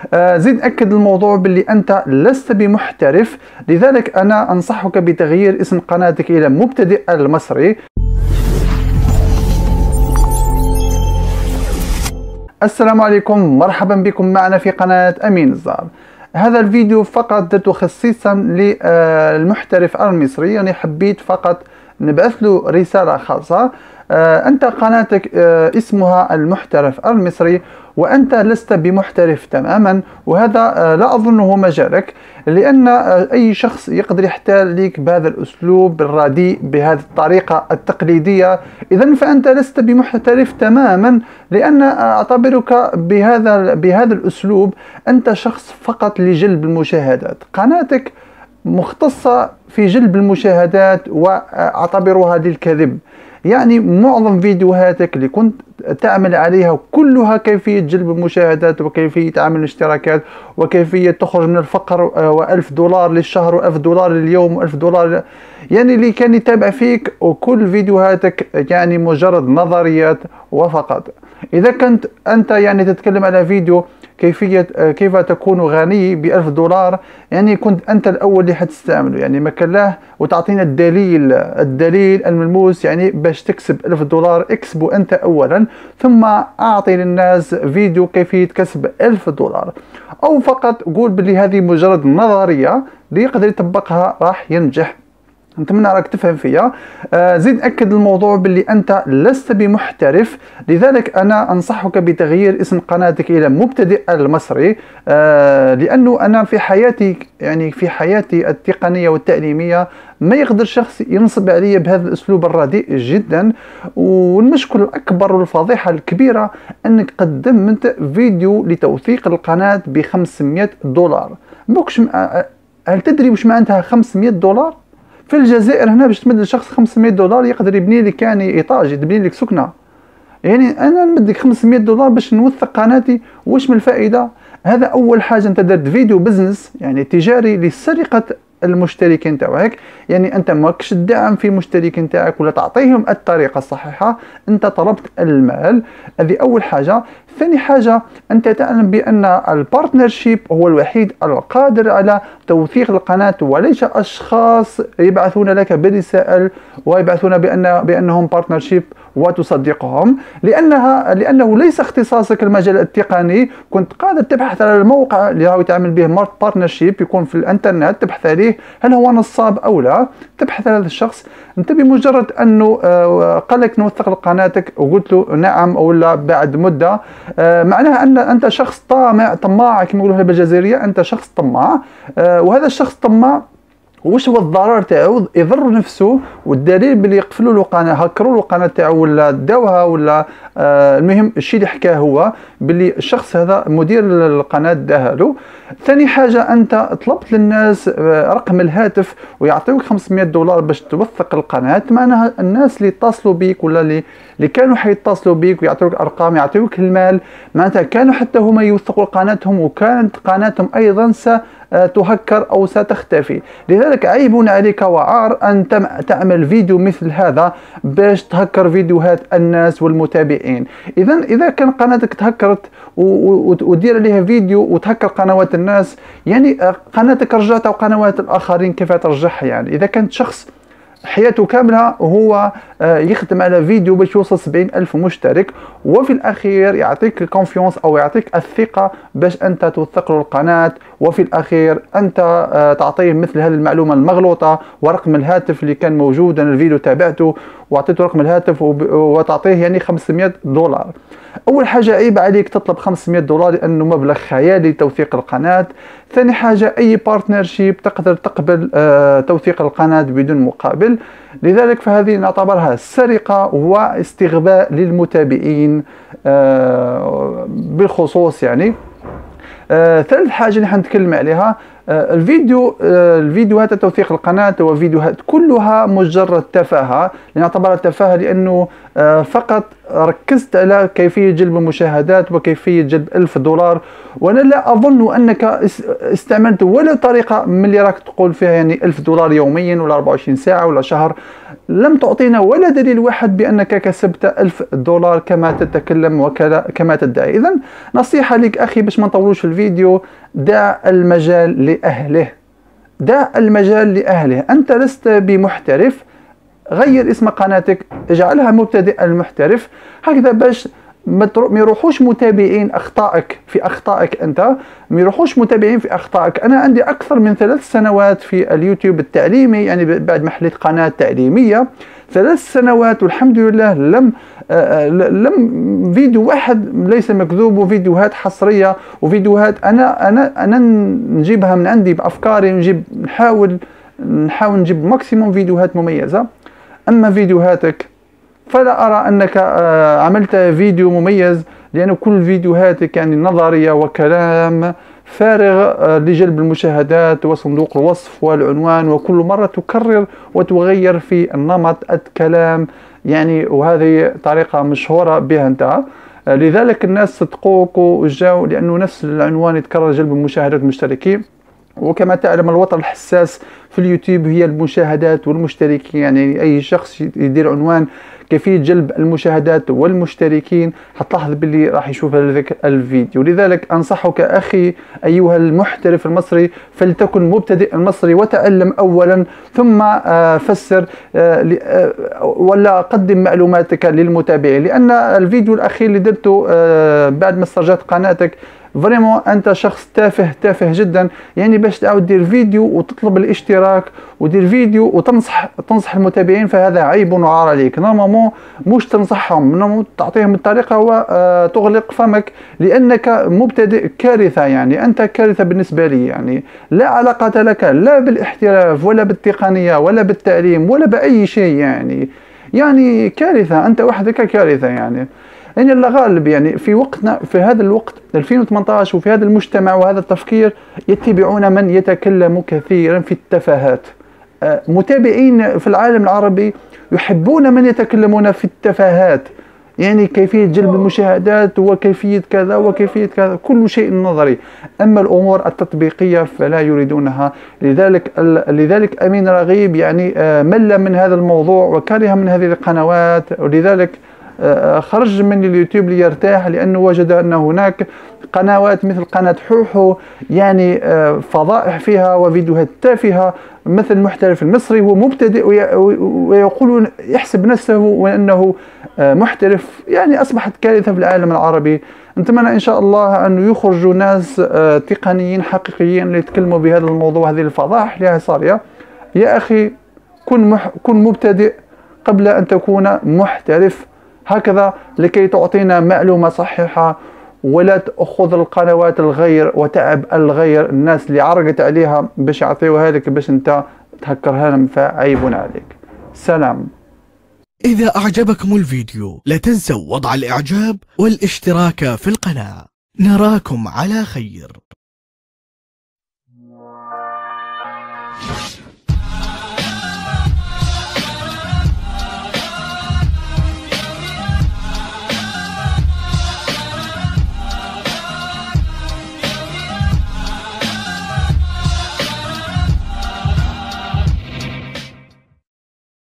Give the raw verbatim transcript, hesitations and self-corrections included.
آه زيد أكد الموضوع باللي أنت لست بمحترف، لذلك أنا أنصحك بتغيير اسم قناتك إلى مبتدئ المصري. السلام عليكم، مرحبا بكم معنا في قناة أمين الزهر. هذا الفيديو فقط درته خصيصا للمحترف المصري، يعني حبيت فقط نبعث له رسالة خاصة. أنت قناتك اسمها المحترف المصري وأنت لست بمحترف تماما، وهذا لا أظنه مجالك، لأن أي شخص يقدر يحتال لك بهذا الأسلوب الرديء بهذه الطريقة التقليدية. إذن فأنت لست بمحترف تماما، لأن أعتبرك بهذا بهذا الأسلوب أنت شخص فقط لجلب المشاهدات. قناتك مختصة في جلب المشاهدات وأعتبرها للكذب، يعني معظم فيديوهاتك اللي كنت تعمل عليها كلها كيفية جلب المشاهدات وكيفية عمل الاشتراكات وكيفية تخرج من الفقر، وألف دولار للشهر وألف دولار لليوم وألف دولار، يعني اللي كان يتابع فيك وكل فيديوهاتك يعني مجرد نظريات وفقط. إذا كنت أنت يعني تتكلم على فيديو كيفية كيف تكون غني بألف دولار، يعني كنت أنت الأول اللي حتستعمله، يعني ما كان له، وتعطينا الدليل الدليل الملموس، يعني باش تكسب ألف دولار اكسبه أنت أولا، ثم أعطي للناس فيديو كيفية كسب ألف دولار، أو فقط قول بلي هذه مجرد نظرية اللي يقدر يطبقها راح ينجح. نتمنى راك تفهم فيها. آه زيد أكد الموضوع باللي أنت لست بمحترف، لذلك أنا أنصحك بتغيير اسم قناتك إلى مبتدئ المصري، آه لأنه أنا في حياتي يعني في حياتي التقنية والتعليمية ما يقدر شخص ينصب علي بهذا الأسلوب الرديء جدا. والمشكلة الأكبر والفضيحة الكبيرة أنك قدمت فيديو لتوثيق القناة ب خمسمائة دولار. بوكش هل تدري وش معناتها خمسمائة دولار؟ في الجزائر هنا باش تمد لشخص خمسمائة دولار يقدر يبني لك يعني ايطاج، يبني لك سكنه. يعني انا نمدك خمسمائة دولار باش نوثق قناتي، واش من الفائده؟ هذا اول حاجه. انت درت فيديو بزنس يعني تجاري لسرقه المشتركين تاعك، يعني انت ماكش تدعم في المشتركين تاعك ولا تعطيهم الطريقه الصحيحه، انت طلبت المال. هذه اول حاجه. ثاني حاجه، انت تعلم بان البارتنرشيب هو الوحيد القادر على توثيق القناه، وليس اشخاص يبعثون لك برسائل ويبعثون بان بانهم بارتنرشيب وتصدقهم، لانها لانه ليس اختصاصك المجال التقني. كنت قادر تبحث على الموقع اللي راهو تعمل به بارتنرشيب، يكون في الانترنت، تبحث عليه هل هو نصاب او لا، تبحث على هذا الشخص. انت بمجرد انه قال لك نوثق لقناتك وقلت له نعم او لا بعد مده، معناها ان انت شخص طامع طماع كما يقولوا بالجزائريه، انت شخص طماع. وهذا الشخص طماع واش هو الضرر تاعو؟ يضر نفسه، والدليل باللي يقفلوا له قناه، هكروا له القناه تاعو ولا داوها ولا آه المهم الشيء اللي حكاه هو باللي الشخص هذا مدير القناه داها له. ثاني حاجه، انت طلبت للناس آه رقم الهاتف ويعطيوك خمسمائة دولار باش توثق القناه، معناها الناس اللي اتصلوا بيك ولا اللي اللي كانوا حيتصلوا بيك ويعطيوك ارقام يعطيوك المال، معناتها كانوا حتى هما يوثقوا قناتهم، وكانت قناتهم ايضا س تهكر أو ستختفي. لذلك عيب عليك وعار أن تعمل فيديو مثل هذا باش تهكر فيديوهات الناس والمتابعين. إذا إذا كان قناتك تهكرت ودير عليها فيديو وتهكر قنوات الناس، يعني قناتك رجعت أو قنوات الآخرين كيف ترجعها؟ يعني إذا كانت شخص حياته كاملة وهو يخدم على فيديو باش يوصل سبعين ألف مشترك، وفي الأخير يعطيك الكونفيونس أو يعطيك الثقة باش أنت توثق له القناة، وفي الأخير أنت تعطيه مثل هذه المعلومة المغلوطة ورقم الهاتف اللي كان موجود، أنا الفيديو تابعته وأعطيته رقم الهاتف وتعطيه يعني خمسمائة دولار. أول حاجة عيب عليك تطلب خمسمائة دولار لأنه مبلغ خيالي لتوثيق القناة. ثاني حاجة، أي بارتنرشيب تقدر تقبل آه توثيق القناة بدون مقابل، لذلك فهذه نعتبرها سرقة واستغباء للمتابعين آه بالخصوص يعني. آه ثالث حاجة اللي حنتكلم عليها، الفيديو الفيديوهات توثيق القناة وفيديوهات كلها مجرد تفاهة، نعتبرها تفاهة لأنه فقط ركزت على كيفية جلب المشاهدات وكيفية جلب ألف دولار، وأنا لا أظن أنك استعملت ولا طريقة من اللي راك تقول فيها يعني ألف دولار يوميا ولا أربعة وعشرين ساعة ولا شهر. لم تعطينا ولا دليل واحد بأنك كسبت ألف دولار كما تتكلم وكما تدعي. إذن نصيحة لك أخي باش ما نطولوش في الفيديو، دع المجال لأهله، دع المجال لأهله. أنت لست بمحترف، غير اسم قناتك، اجعلها مبتدئ المحترف، هكذا باش ما يروحوش متابعين اخطائك في اخطائك انت، ما يروحوش متابعين في اخطائك. انا عندي اكثر من ثلاث سنوات في اليوتيوب التعليمي، يعني بعد ما حليت قناه تعليميه ثلاث سنوات والحمد لله لم آه لم فيديو واحد ليس مكذوب، وفيديوهات حصريه وفيديوهات انا انا انا نجيبها من عندي بافكاري، نجيب نحاول نحاول نجيب ماكسيموم فيديوهات مميزه. اما فيديوهاتك فلا أرى أنك عملت فيديو مميز، لأن كل فيديوهاتك يعني نظرية وكلام فارغ لجلب المشاهدات وصندوق الوصف والعنوان، وكل مرة تكرر وتغير في النمط الكلام يعني، وهذه طريقة مشهورة بها أنت. لذلك الناس صدقوك وجاوا لأنه نفس العنوان يتكرر، جلب المشاهدات والمشتركين. وكما تعلم الوتر الحساس في اليوتيوب هي المشاهدات والمشتركين، يعني أي شخص يدير عنوان كيفية جلب المشاهدات والمشتركين حتلاحظ باللي راح يشوف هذاك الفيديو. لذلك أنصحك أخي أيها المحترف المصري، فلتكن مبتدئ المصري وتعلم أولا ثم فسر ولا قدم معلوماتك للمتابعين. لأن الفيديو الأخير اللي درته بعد ما استرجعت قناتك فريمون انت شخص تافه تافه جدا، يعني باش تعاود دير فيديو وتطلب الاشتراك ودير فيديو وتنصح تنصح المتابعين، فهذا عيب وعار عليك. نورمالمون مش تنصحهم، نورمالمون تعطيهم الطريقه وتغلق فمك، لانك مبتدئ كارثه، يعني انت كارثه بالنسبه لي، يعني لا علاقه لك لا بالاحتراف ولا بالتقنيه ولا بالتعليم ولا باي شيء، يعني يعني كارثه، انت وحدك كارثه يعني. يعني الله غالب، يعني في وقتنا في هذا الوقت ألفين وثمانية عشر وفي هذا المجتمع وهذا التفكير يتبعون من يتكلم كثيرا في التفاهات. متابعين في العالم العربي يحبون من يتكلمون في التفاهات، يعني كيفية جلب المشاهدات وكيفية كذا وكيفية كذا، كل شيء نظري. أما الأمور التطبيقية فلا يريدونها. لذلك لذلك أمين رغيب يعني مل من هذا الموضوع وكره من هذه القنوات، ولذلك خرج من اليوتيوب ليرتاح، لأنه وجد أن هناك قنوات مثل قناة حوحو يعني فضائح فيها وفيديوهات تافهة، مثل المحترف المصري هو مبتدئ ويقول يحسب نفسه وأنه محترف، يعني أصبحت كارثة في العالم العربي. نتمنى إن شاء الله أن يخرجوا ناس تقنيين حقيقيين ليتكلموا بهذا الموضوع، هذه الفضائح اللي صارية. يا أخي كن مح كن مبتدئ قبل أن تكون محترف، هكذا لكي تعطينا معلومة صحيحة، ولا تأخذ القنوات الغير وتعب الغير، الناس اللي عرقت عليها باش يعطيوها لك باش انت تهكرها لهم، فعيب عليك. سلام. إذا أعجبكم الفيديو لا تنسوا وضع الإعجاب والاشتراك في القناة. نراكم على خير.